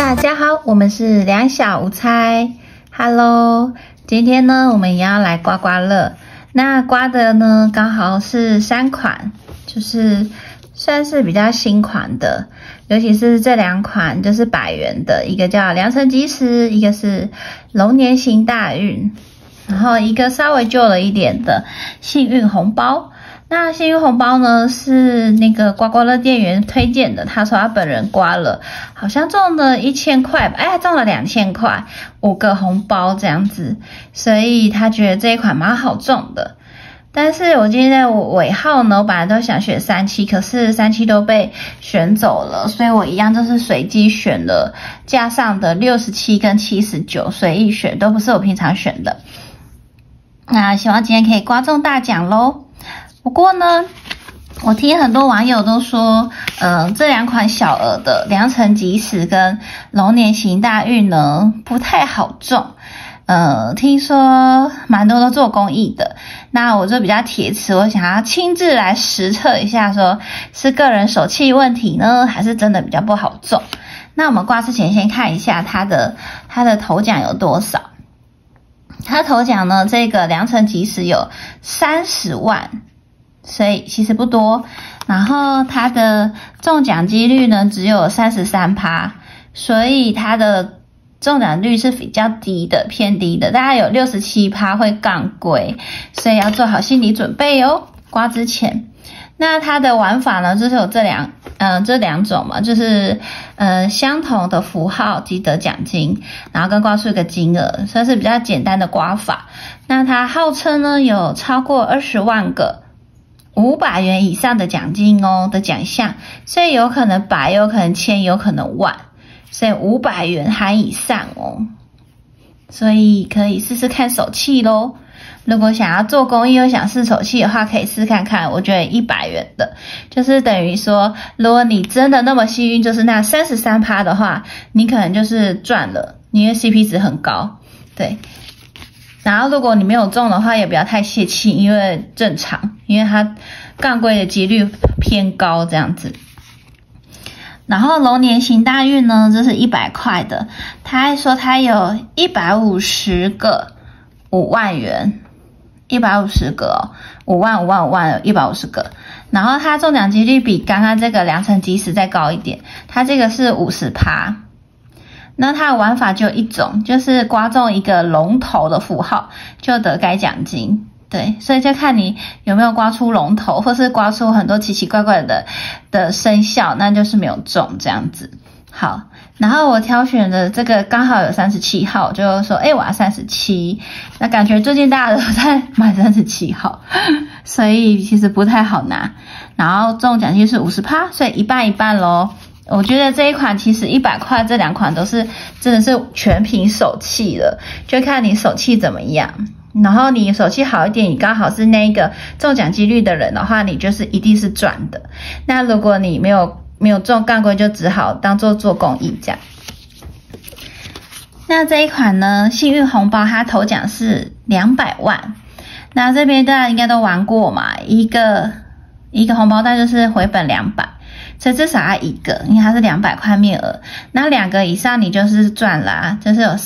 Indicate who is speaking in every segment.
Speaker 1: 大家好，我们是两小无猜 ，Hello， 今天呢，我们也要来刮刮乐。那刮的呢，刚好是3款，就是算是比较新款的，尤其是这2款就是100元的，一个叫良辰吉时，一个是龙年行大运，然后一个稍微旧了一点的幸运红包。那幸运红包呢是那个刮刮乐店员推荐的，他说他本人刮了，好像中了1000块吧，他中了2000块，5个红包这样子，所以他觉得这一款蛮好中的。但是我今天在尾号呢，我本来都想选37，可是37都被选走了，所以我一样就是随机选了架上的67跟79，随意选，都不是我平常选的。那希望今天可以刮中大奖咯。不过呢，我听很多网友都说，这2款小额的良辰吉时跟龙年行大运呢不太好中，听说蛮多都做公益的，那我就比较铁齿，我想要亲自来实测一下，说是个人手气问题呢，还是真的比较不好中。那我们刮之前先看一下它的头奖有多少。它头奖呢，这个良辰吉时有30万。所以其实不多，然后它的中奖几率呢只有33%，所以它的中奖率是比较低的，偏低的，大概有67%会杠归，所以要做好心理准备哦，刮之前。那它的玩法呢，就是有这两种嘛，就是相同的符号即得奖金，然后跟刮出一个金额，算是比较简单的刮法。那它号称呢有超过20万个500元以上的奖金哦的奖项，所以有可能100，有可能1000，有可能万，所以500元含以上哦，所以可以试试看手气咯。如果想要做公益又想试手气的话，可以试看看。我觉得100元的，就是等于说，如果你真的那么幸运，就是那33%的话，你可能就是赚了，因为 CP 值很高，对。然后如果你没有中的话，也不要太泄气，因为正常，因为它杠归的几率偏高这样子。然后龙年行大运呢，这是100块的，他还说他有150个5万元，150个哦，5万有150个。然后它中奖几率比刚刚这个良辰吉时再高一点，它这个是50%。那它的玩法就一种，就是刮中一个龙头的符号就得该奖金，对，所以就看你有没有刮出龙头，或是刮出很多奇奇怪怪的生肖，那就是没有中这样子。好，然后我挑选的这个刚好有37号，就说我要37，那感觉最近大家都在买37号，所以其实不太好拿。然后中奖金是50%，所以一半一半咯。我觉得这一款其实100块，这2款都是真的是全凭手气了，就看你手气怎么样。然后你手气好一点，你刚好是那个中奖几率的人的话，你就是一定是赚的。那如果你没有中杠归，就只好当做公益这样。那这一款呢，幸运红包它头奖是200万。那这边大家应该都玩过嘛，一个红包袋就是回本200。所以至少要1个，因为它是200块面额，那2个以上你就是赚啦，就是有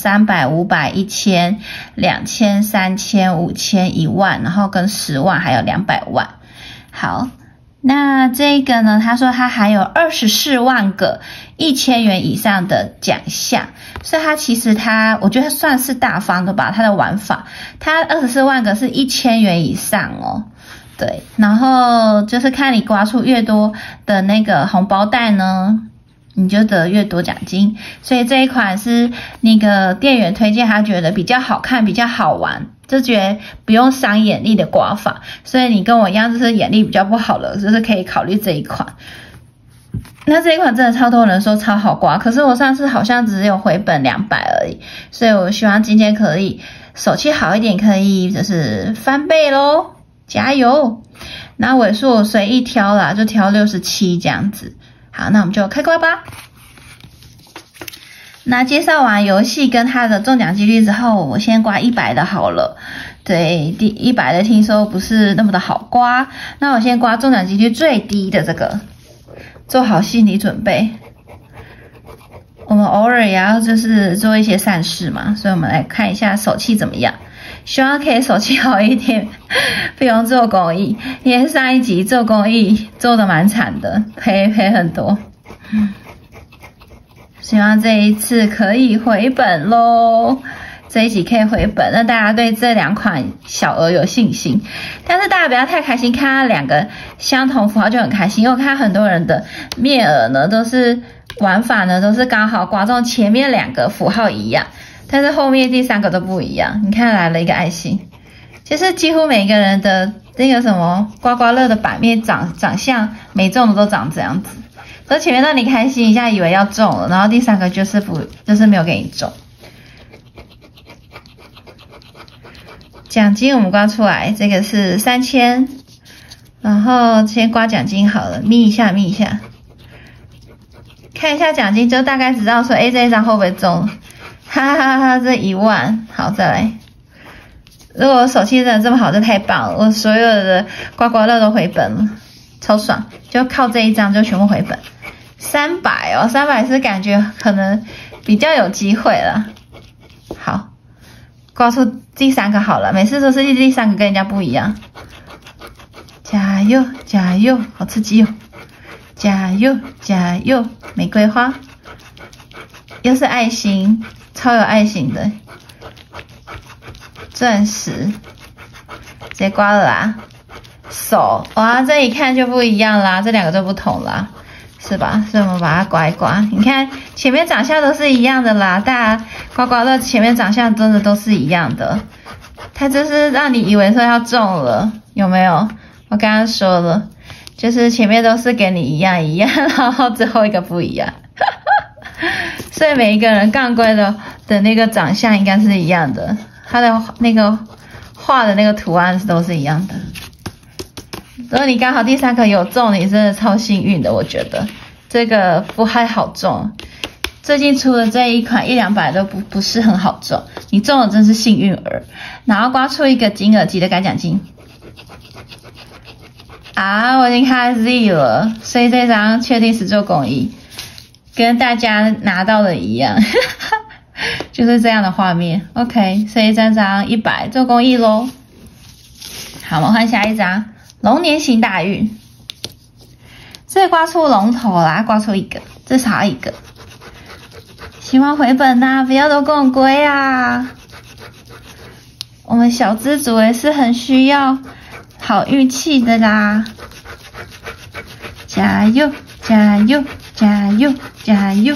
Speaker 1: 300、500、1000、2000、3000、5000、1万，然后跟10万，还有200万。好，那这个呢，他说他还有24万个1000元以上的奖项，所以他其实我觉得算是大方的吧，他的玩法，他24万个是1000元以上哦。对，然后就是看你刮出越多的那个红包袋呢，你就得越多奖金。所以这一款是那个店员推荐，他觉得比较好看，比较好玩，就觉得不用伤眼力的刮法。所以你跟我一样，就是眼力比较不好了，就是可以考虑这一款。那这一款真的超多人说超好刮，可是我上次好像只有回本200而已，所以我希望今天可以手气好一点，可以就是翻倍咯。加油！那尾数我随意挑啦，就挑67这样子。好，那我们就开刮吧。那介绍完游戏跟它的中奖几率之后，我先刮100的好了。对，100的听说不是那么的好刮，那我先刮中奖几率最低的这个，做好心理准备。我们偶尔也要就是做一些善事嘛，所以我们来看一下手气怎么样。希望可以手气好一点，不用做公益。因为上一集做公益做的蛮惨的，赔很多。希望这一次可以回本咯，这一集可以回本，那大家对这2款小额有信心。但是大家不要太开心，看到2个相同符号就很开心，因为我看很多人的面额呢都是玩法呢都是刚好刮中前面2个符号一样，但是后面第3个都不一样。你看来了一个爱心，其实几乎每个人的那个什么刮刮乐的版面长相没中的都长这样子。所以前面让你开心一下，以为要中了，然后第3个就是没有给你中。奖金我们刮出来，这个是3000，然后先刮奖金好了，眯一下，看一下奖金就大概知道说，这一张会不会中？哈哈哈，这1万，好再来。如果我手气真的这么好，就太棒了，我所有的刮刮乐都回本了，超爽，就靠这一张就全部回本。300哦，300是感觉可能比较有机会了。好，刮出第3个好了，每次都是第3个跟人家不一样。加油加油，好刺激哦！加油加油，玫瑰花，又是爱心，超有爱心的。钻石，直接刮了啦。手，哇，这一看就不一样啦，这2个就不同啦。是吧？所以我们把它刮一刮，你看前面长相都是一样的啦，大家刮刮乐前面长相真的都是一样的，它就是让你以为说要中了，有没有？我刚刚说了，就是前面都是给你一样，然后最后一个不一样，所以每一个人杠龟的那个长相应该是一样的，它的那个画的那个图案都是一样的。如果你刚好第3个有中，你真的超幸运的，我觉得这个不太好中。最近出的这一款100-200都不是很好中，你中了真是幸运儿。然后刮出一个金额级的改奖金啊，我已经开 Z 了，所以这张确定是做公益，跟大家拿到的一样，就是这样的画面。OK， 所以这张100做公益咯。好，我们换下一张。龙年行大运，这刮出龙头啦，刮出一个，至少一个。希望回本呐，不要都跟我龟啊！我们小资族也是很需要好运气的啦！加油，加油，加油，加油！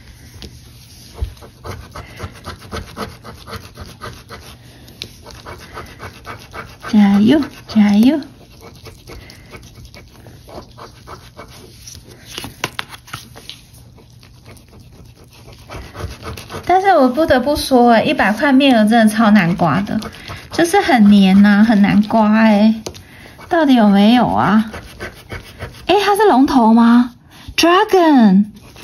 Speaker 1: 加油，加油！但是我不得不说，100块面额真的超难刮的，就是很黏呐，很难刮到底有没有啊？它是龙头吗 ？Dragon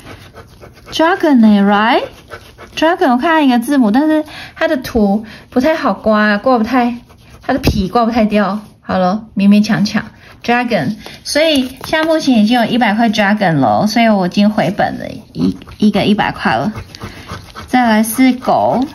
Speaker 1: right？Dragon 我看到一个字母，但是它的图不太好刮，它的皮刮不太掉。好了，勉勉强强 Dragon， 所以现在目前已经有100块 Dragon 了，所以我已经回本了一个100块了。再来是狗，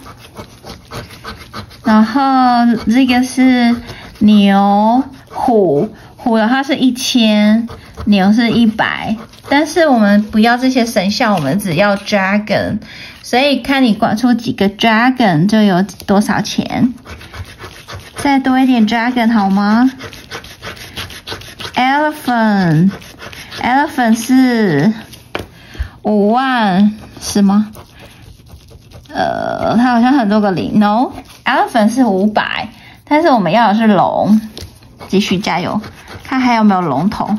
Speaker 1: 然后这个是牛，虎的话是1000，牛是100，但是我们不要这些生肖，我们只要 Dragon， 所以看你刮出几个 Dragon 就有多少钱。再多一点 Dragon 好吗？ Elephant 是5万是吗？它好像很多个零 ，No， Elephant 是500，但是我们要的是龙，继续加油，看还有没有龙头。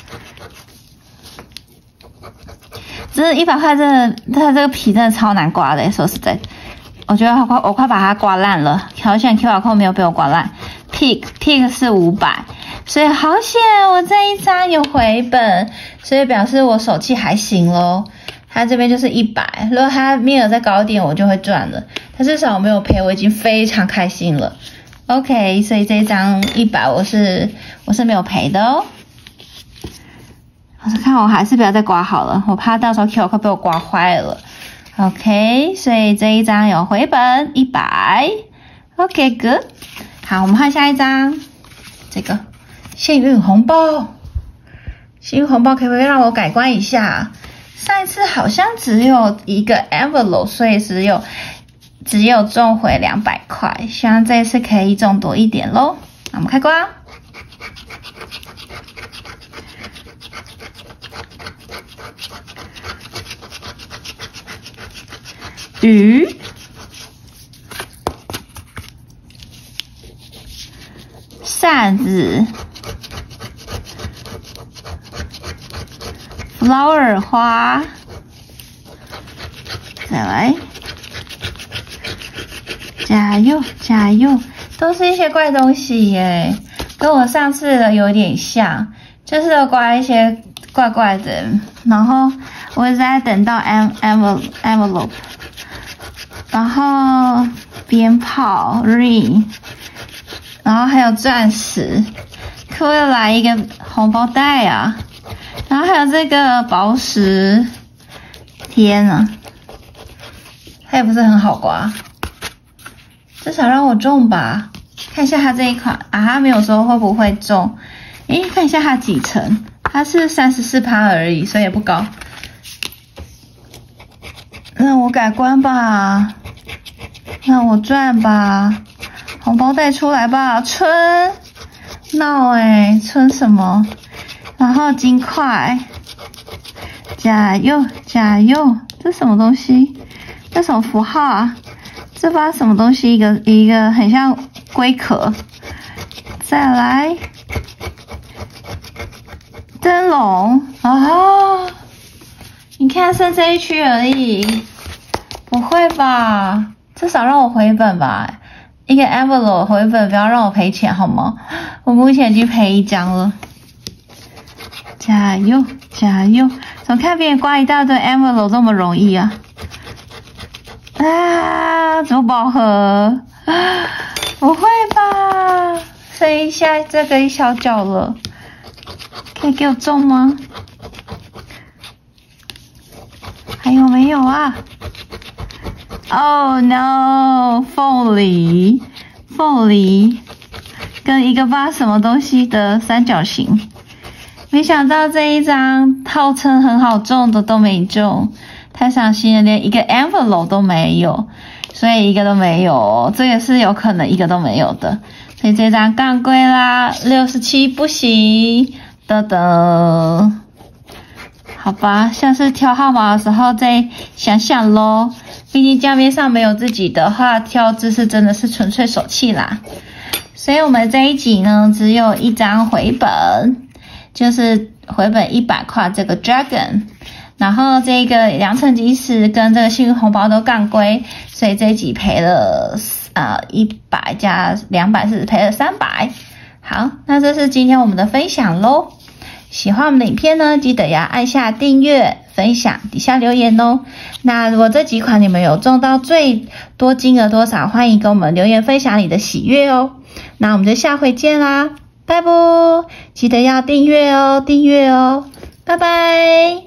Speaker 1: 这100块真的，它这个皮真的超难刮的，说实在，我觉得我快把它刮烂了，好险 QR code 没有被我刮烂。Pig 是500，所以好险我这一张有回本，所以表示我手气还行咯。它这边就是100，如果它面额再高一点，我就会赚了。它至少没有赔，我已经非常开心了。OK， 所以这一张100我是没有赔的哦。我看我还是不要再刮好了，我怕到时候 QR code 被我刮坏了。 OK， 所以这一张有回本100。OK good。好，我们看下一张，这个幸运红包。幸运红包可不可以让我改观一下？上一次好像只有一个 envelope， 所以只有中回200块，希望这一次可以中多一点咯。那我们开刮。鱼，扇子 ，flower 花，再来，加油加油，都是一些怪东西耶，跟我上次的有点像，就是有刮一些怪怪的，然后我一直在等到 envelope。然后鞭炮 ring， 然后还有钻石，可不可以来一个红包袋啊？然后还有这个宝石，天啊，它也不是很好刮，至少让我中吧。看一下它这一款啊，它没有说会不会中，诶，看一下它几成，它是34%而已，所以也不高。让我改观吧，让我赚吧，红包袋出来吧，春闹春什么？然后金块，加油加油！这什么东西？这什么符号啊？这把什么东西？一个很像龟壳。再来，灯笼啊！你看剩这一区而已，不会吧？至少让我回本吧，一个 envelope 回本，不要让我赔钱好吗？我目前已经赔1张了，加油加油！怎么看别人刮一大堆 envelope 这么容易啊？啊，怎么饱和？不会吧？剩一下这个一小角了，可以给我中吗？还有没有啊 ？Oh no！ 凤梨跟一个吧什么东西的三角形，没想到这一张号称很好中的都没中，太伤心了，连一个 envelope 都没有，所以一个都没有，这也是有可能一个都没有的，所以这张杠龟啦，67不行，噔噔。好吧，下次挑号码的时候再想想咯，毕竟账面上没有自己的话，挑姿势真的是纯粹手气啦。所以我们这一集呢，只有一张回本，就是回本100块这个 dragon， 然后这个良辰吉时跟这个幸运红包都杠龟，所以这一集赔了100加200是赔了300。好，那这是今天我们的分享咯。喜欢我们的影片呢，记得要按下订阅、分享，底下留言哦。那如果这几款你们有中到最多金额多少，欢迎跟我们留言分享你的喜悦哦。那我们就下回见啦，拜拜！记得要订阅哦，拜拜。